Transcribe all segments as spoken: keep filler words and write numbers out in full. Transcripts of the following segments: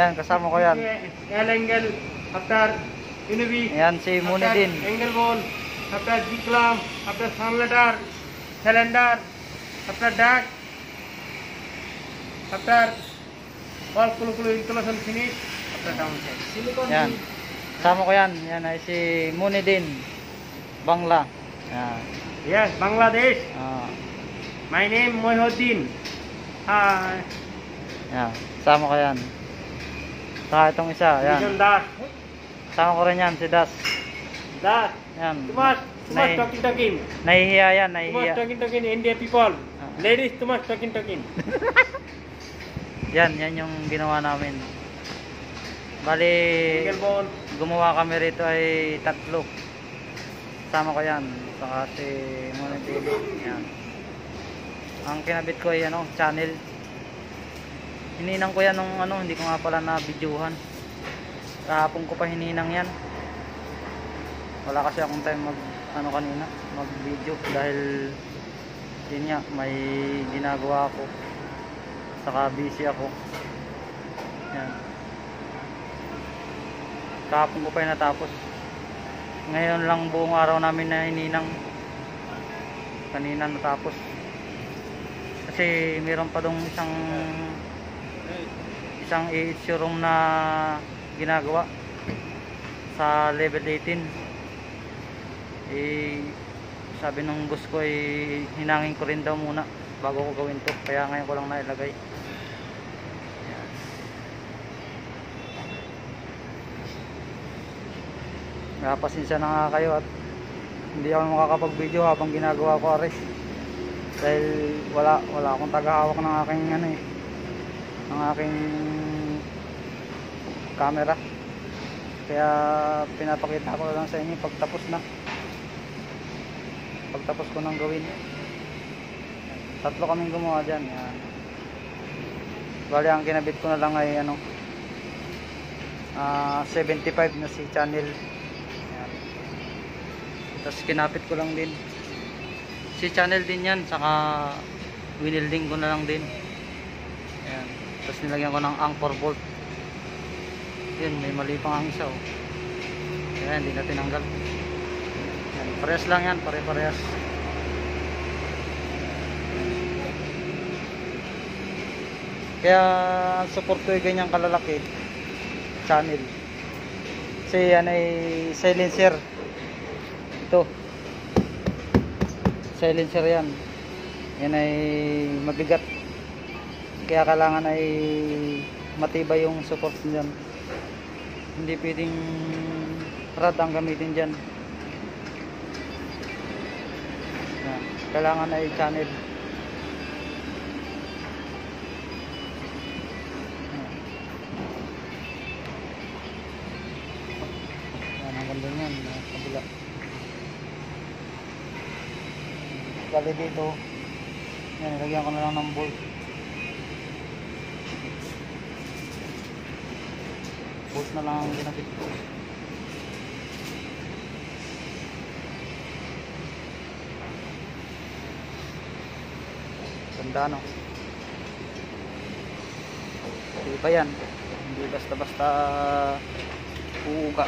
Yan, kasama ko yan. L angle, after Inubi. Yan, si Muni din. Angle ball, after G-clamp, after sun letter, cylinder, after dash, after ball kulu-kulu installation finish, after downside. Yan. Kasama ko yan. Yan ay si Muni din. Bangla. Yan. Yes, Bangladesh. Ah. My name Mohiuddin. Hi. Yan. Kasama ko yan. Saka itong isa. Yan. Das. Kasama ko rin yan. Si Das. Das. Yan. Too much, too much Nahi- talking talking. Nahihiya yan. Too much Nahihiya. talking talking India people. Ladies, too much talking talking. Yan. Yan yung ginawa namin. Bali, Single ball. gumawa kami rito ay tatlo. Kasama ko yan. Saka si Muni din. Yan. Ang kinabit ko ay ano, channel. Hininang ko yan nung ano, hindi ko nga pala na videohan. Kahapon ko pa hininang yan. Wala kasi akong time mag ano kanina, mag video dahil yun nga, may ginagawa ako. Saka busy ako. Yan. Kahapon ko pa yung natapos. Ngayon lang buong araw namin na hininang. Kanina natapos. Kasi meron pa dong isang isang issue room na ginagawa sa level eighteen. Eh, sabi nung boss ko ay hinangin ko rin daw muna bago ko gawin to, kaya ngayon ko lang nailagay. Ayan. Napasensya na nga kayo at hindi ako makakapag video habang ginagawa ko ares dahil wala wala akong tagahawak ng aking ano eh ng aking camera, kaya pinapakita ko lang sa inyo pagtapos na pagtapos ko nang gawin. Tatlo kaming gumawa dyan. Yan. Bali ang kinabit ko na lang ay ano uh, seventy-five na si channel. Yan. Tapos kinapit ko lang din si channel din yan, saka winilding ko na lang din. Ayan. Tapos nilagyan ko ng anchor bolt. Yun, may mali pang ang isa oh. Ayan, hindi na tinanggal. Ayan, parehas lang yan, pare-parehas. Kaya support ko yung ganyang kalalaki channel. Kasi yan ay silencer. Ito silencer yan. Yan ay mabigat. Kaya kailangan ay matibay yung support niyan. Hindi pwedeng rad ang gamitin dyan. Yan. Kailangan ay channel. Yan ang ganda nyan. Kabila. Bali dito, yan, ilagyan ko na lang ng bolt. Bolt na lang ang ginapit ko. Ganda no? Hindi pa yan. Hindi basta-basta uuga.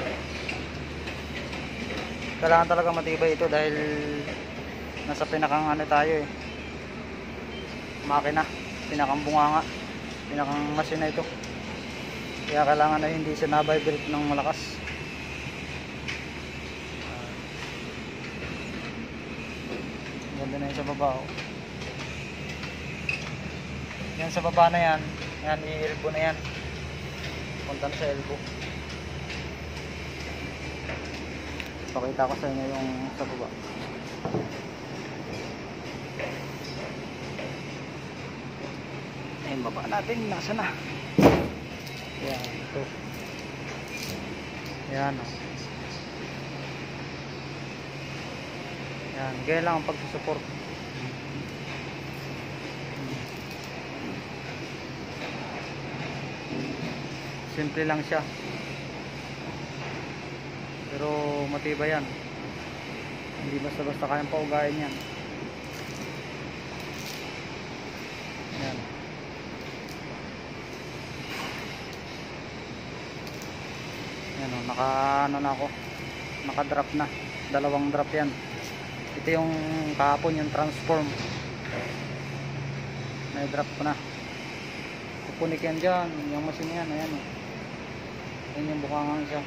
Kailangan talaga matibay ito dahil nasa pinakang ano tayo eh, makina, pinakang bunganga, pinakang masina ito, kaya kailangan na hindi siya na-vibrate ng malakas. Ganda na yun sa baba oh. Yan sa baba na yan, yan i-elbow na yan, punta na sa elbow. Pakita ko sa inyo yung sa baba. Ayun, baba natin, nasa na? Yan, ito. Yan o. Yan, gaya lang ang pagsusupport. Simple lang siya, pero matibay yan. Hindi basta-basta kayang paugayin yan. Yan. Yan o, naka ano na ako, naka drop na, dalawang drop yan. Ito yung kahapon, yung transform, may drop ko na. Kukunik yan dyan, yung machine yan, ayan o, yan yung bukangang siya.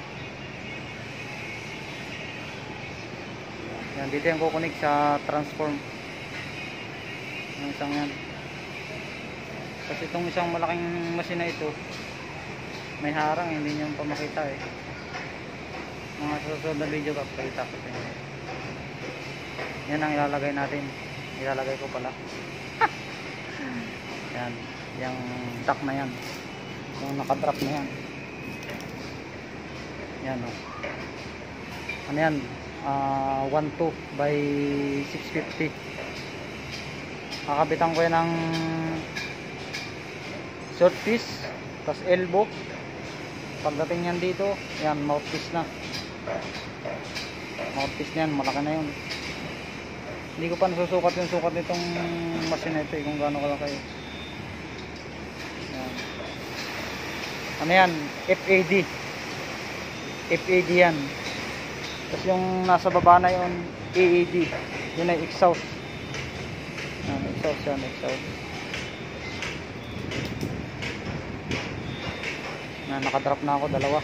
Yan, dito yung kukunik sa transform, yung isang yan. Kasi itong isang malaking machine na ito, may harang, hindi nyo pa makita eh. Mga susunod na video kapakita ko sa inyo. Yan ang ilalagay natin, ilalagay ko pala. Yan, yung duck na yan, yung nakadrop na yan. Yan o, ano yan, uh, one two by six fifty. Kakabitan ko yan ng short piece, tas elbow. Pagdating yan dito, yan, mouthpiece na. Mouthpiece na yan, malaki na yun. Hindi ko pa nasusukat yung sukat nitong machine na ito eh, kung gaano kalaki. Yan. Ano yan? F A D. F A D yan. Tapos yung nasa baba na yun, A A D. Yun ay exhaust. Yan, exhaust yan, exhaust. Na nakadrop na ako, dalawa.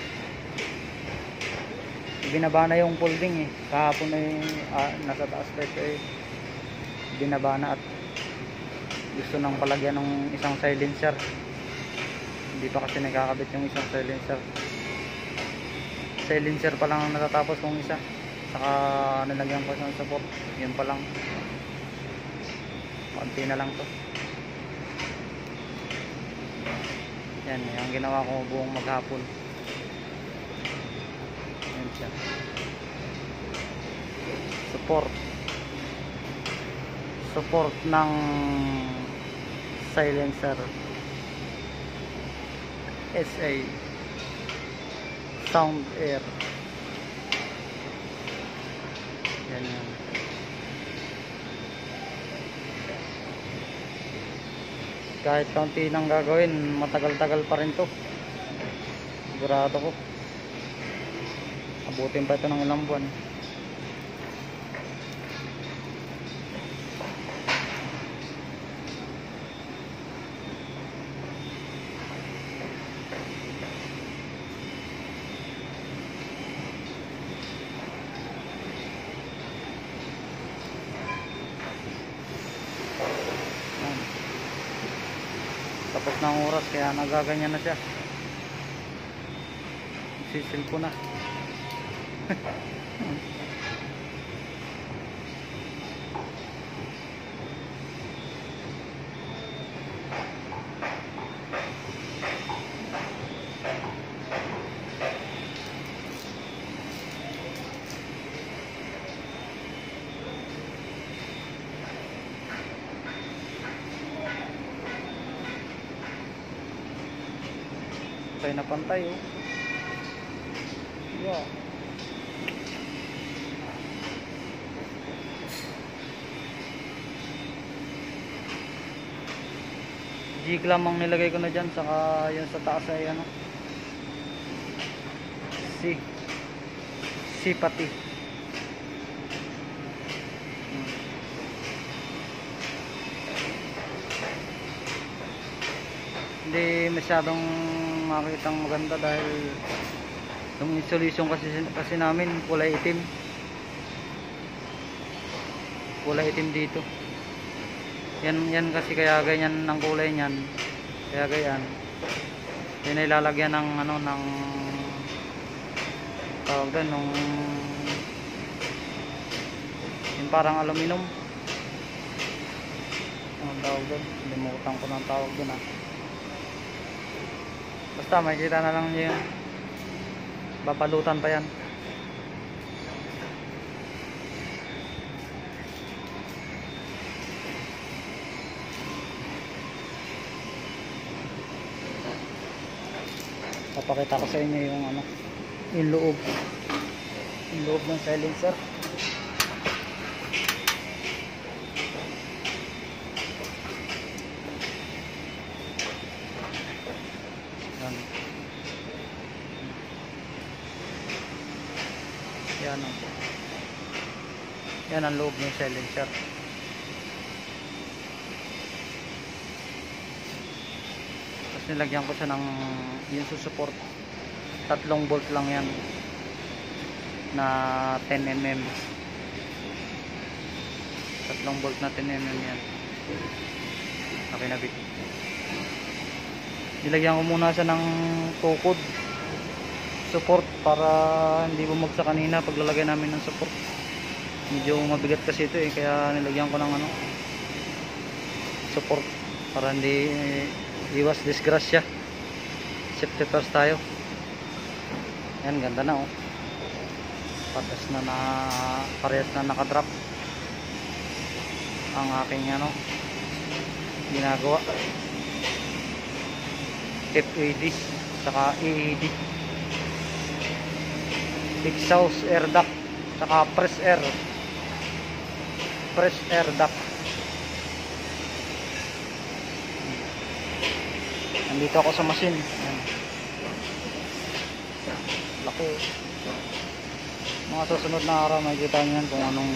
Binaba na yung folding eh. Kahapon ay ah, nasa taas pa ito eh. Binaba na at gusto nang palagyan ng isang silencer. Hindi pa kasi nakakabit yung isang silencer. Silencer pa lang ang natatapos kong isa. Saka nilagyan ko sa support. Yun pa lang. Konti na lang to. Yan, yung ginawa ko buong maghapon. Yan siya. Support. Support ng silencer. S A Sound Air. Yan yan. Kahit kaunti nang gagawin, matagal-tagal pa rin to. Sigurado ko. Abutin pa ito ng ilang buwan. Tapos na ang oras kaya nagaganyan na siya. Sisil ko na. Pantay na pantay oh. Yeah. Jig lamang nilagay ko na dyan, saka yun sa taas ay ano, si si pati hmm. Hindi masyadong makitang maganda dahil yung installation kasi, kasi namin kulay itim, kulay itim dito. Yan, yan kasi kaya ganyan ng kulay niyan. Kaya ganyan. Yan ay lalagyan ng ano, ng tawag doon, nung yung parang aluminum. Ang tawag doon, limutan ko ng tawag doon ah. Basta makikita na lang niyo yun. Babalutan pa yan. Papakita ko sa inyo yung ano, yung loob, yung loob ng silencer. Yan. Yan o. Yan ang loob ng silencer. Tapos nilagyan ko siya ng yung susuport. Tatlong bolt lang yan na ten millimeter. Tatlong bolt na ten millimeter yan. Nakinabit. Nilagyan ko muna siya ng tukod support para hindi bumagsak kanina paglalagay namin ng support. Medyo mabigat kasi ito eh, kaya nilagyan ko ng ano support para hindi eh, iwas disgrasya. Safety first tayo. Yan, ganda na oh. Patas na na parehas na nakadrop ang aking ano ginagawa. F A D saka E A D, exhaust air duct saka press air press air duct. Nandito ako sa machine. Ayan. Laki. Mga susunod na araw makikita niyo yan kung anong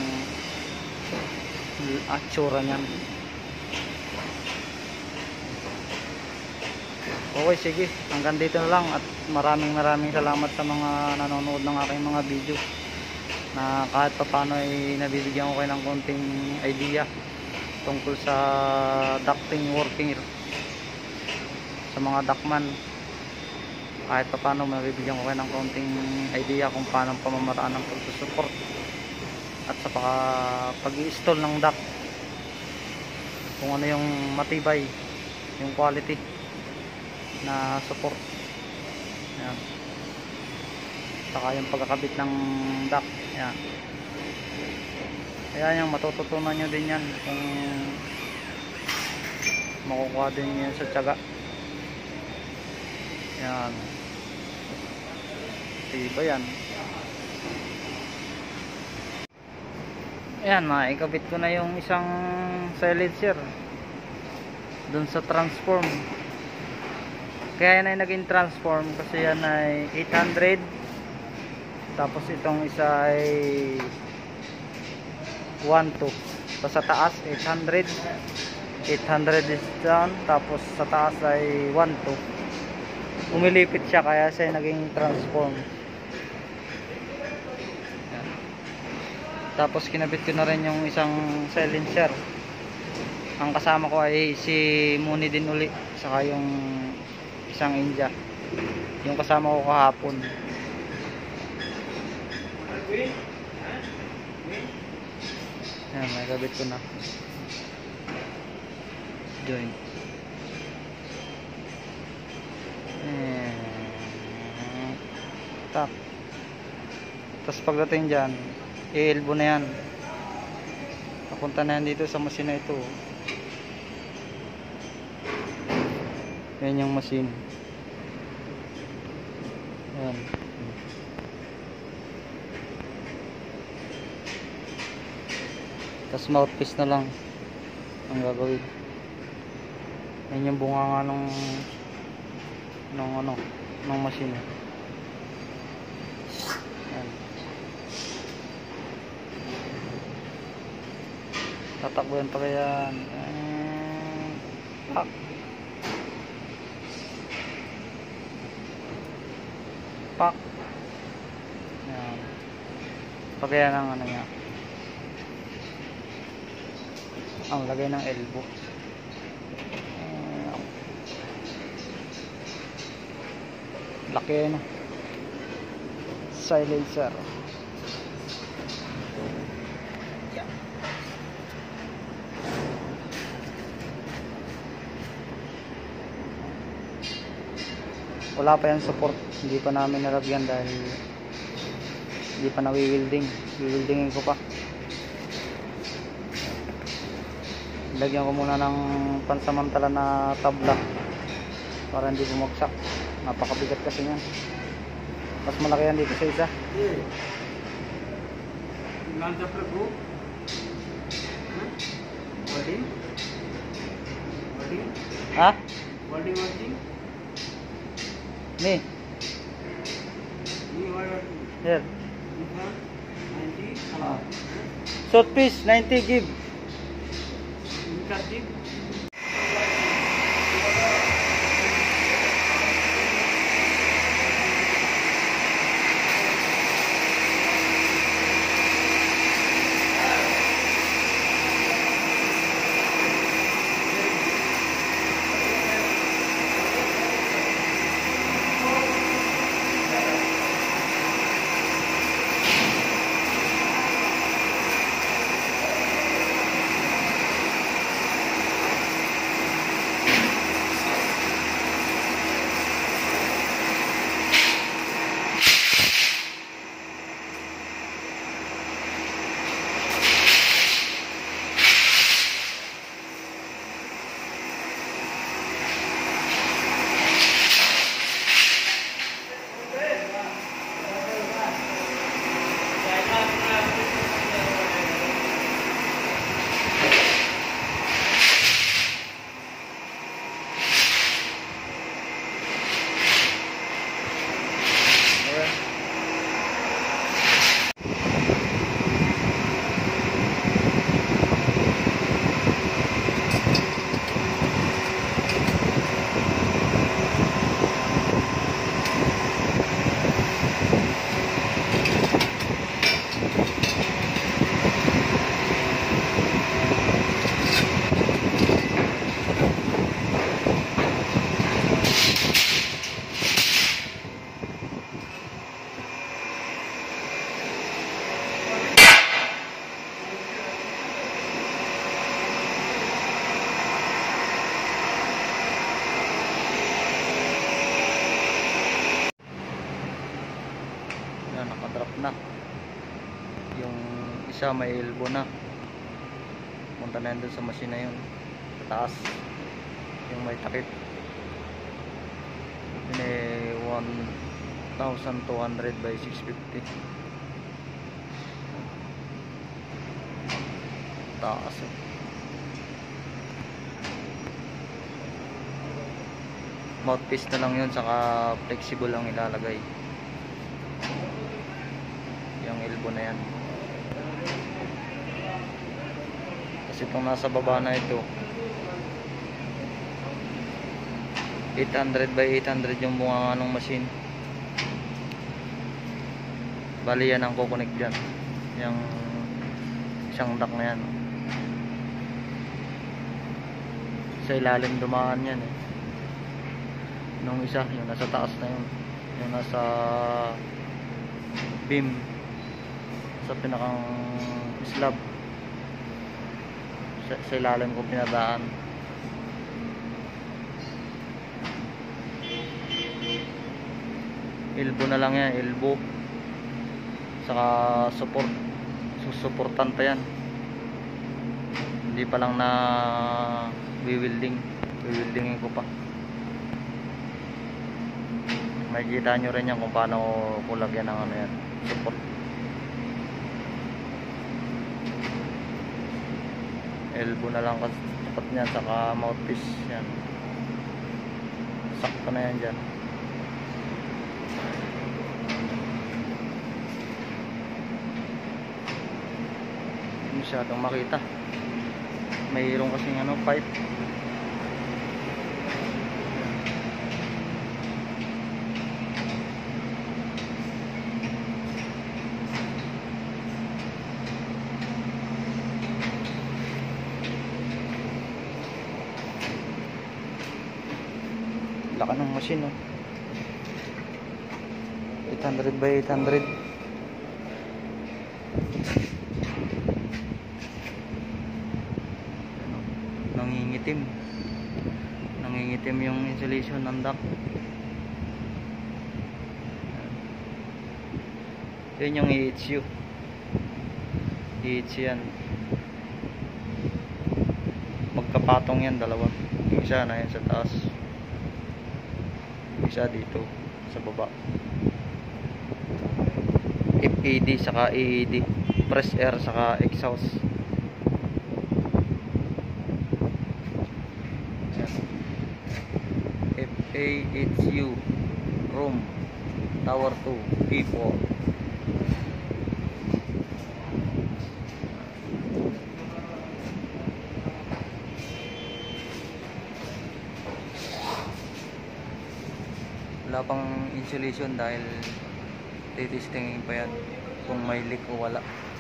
atsura niyan. Okay, sige. Hanggang dito na lang at maraming maraming salamat sa mga nanonood ng aking mga video na kahit pa paano ay nabibigyan ko kayo ng konting idea tungkol sa ducting working sa mga ductman. Kahit pa paano nabibigyan ko kayo ng konting idea kung paano pamamaraan ng pagsusupport at sa pag-i-install ng duct, kung ano yung matibay, yung quality na support. Ayan. Saka yung pagkakabit ng duct. Ayan. Kaya yung matututunan nyo din yan kung makukuha din yan sa tiyaga. Ayan. Diba yan? Ayan, maikabit ko na yung isang silencer dun sa transform. Kaya yan ay naging transform kasi yan ay eight hundred, tapos itong isa ay one two. So sa taas eight hundred, eight hundred is down, tapos sa taas ay one two. Umilipit siya kaya siya naging transform. Yan. Tapos kinabit ko na rin yung isang silencer. Ang kasama ko ay si Muni din uli, saka yung isang India, yung kasama ko kahapon. Yan, may kabit ko na joint. Tap. Tapos pagdating dyan, i-elbow na yan, papunta na yan dito sa machine na ito. Yan yung machine. Yan. Tapos mouthpiece na lang ang gagawin. Yan yung bunganga nung nung ano, nung machine. Yan. Tatakbuhan pa kaya yan. Pak. Pak. Yan. Pagaya ng ano niya, ang lagay ng elbow. Ayan. Laki na silencer. Yan. Wala pa yan support, hindi pa namin nalagyan dahil hindi pa nawi-welding. Wi-weldingin ko pa. Lagyan ko muna ng pansamantala na tabla para hindi bumagsak. Napakabigat kasi yan. Mas malaki yan dito sa isa. Ha? Ni? Here. Ah. Short piece, ninety gig. इनका chip Yan, nakadrop na. Yung isa may elbow na. Punta na yan dun sa machine na yun. Sa taas. Yung may takip. Yun eh one thousand two hundred by six fifty. Taas eh. Mouthpiece na lang yun, saka flexible lang ilalagay yung elbow na yan. Kasi itong nasa baba na ito eight hundred by eight hundred yung bunga ng machine. Bali yan ang kukonek dyan, yung isang duct na yan. Sa ilalim dumaan yan eh. Nung isa, yung nasa taas na yun, yung nasa beam, sa pinakang slab, sa, sa ilalim ko pinadaan. Elbow na lang yan, elbow, saka support, susuportan pa yan. Hindi pa lang na wiwilding, wiwildingin ko pa. Makikita nyo rin yan kung paano kulagyan ng ano yan, support. Elbow na lang kasi tapat niyan, saka mouthpiece yan. Sakto na yan dyan. Hindi masyadong makita. Mayroon kasing ano, pipe. Laka ng machine, no? eight hundred by eight hundred. Nangingitim. Nangingitim yung insulation ng duct. Yun yung E H U. E H U yan. Magkapatong yan, dalawa. Yung isa na yan sa taas, isa dito sa baba. F A D saka E E D, press air saka exhaust. F A H U room tower two P four. wala pang insulation dahil titistingin pa yan kung may leak o wala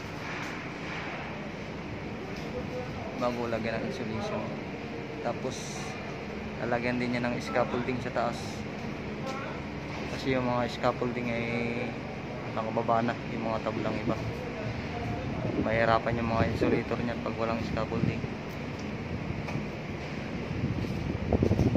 bago lagyan ng insulation. Tapos lalagyan din niya ng scaffolding sa taas kasi yung mga scaffolding ay nakababa na, yung mga tablang iba. Mahirapan yung mga insulator niyan pag walang scaffolding.